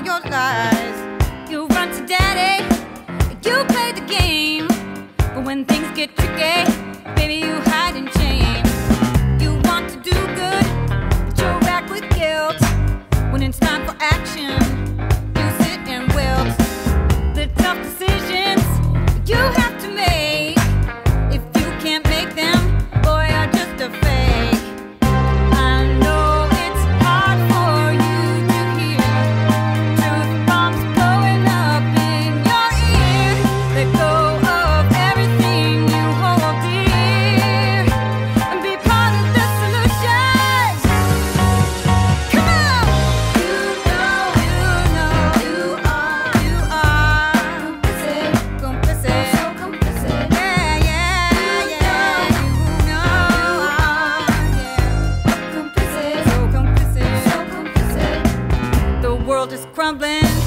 your lies. You run to daddy, you play the game, but when things get tricky, baby, you hide in shame. You want to do good, but you're racked with guilt. When it's time for action, you sit and wilt. The tough decisions you have to make, if you can't make them, boy, you're just a fake. I know it's hard for you to hear. Truth bombs blowing up in your ear. Let go of everything you hold dear and be part of the solution. Come on! You are complicit, so complicit. Yeah, complicit, so complicit. The world is crumbling.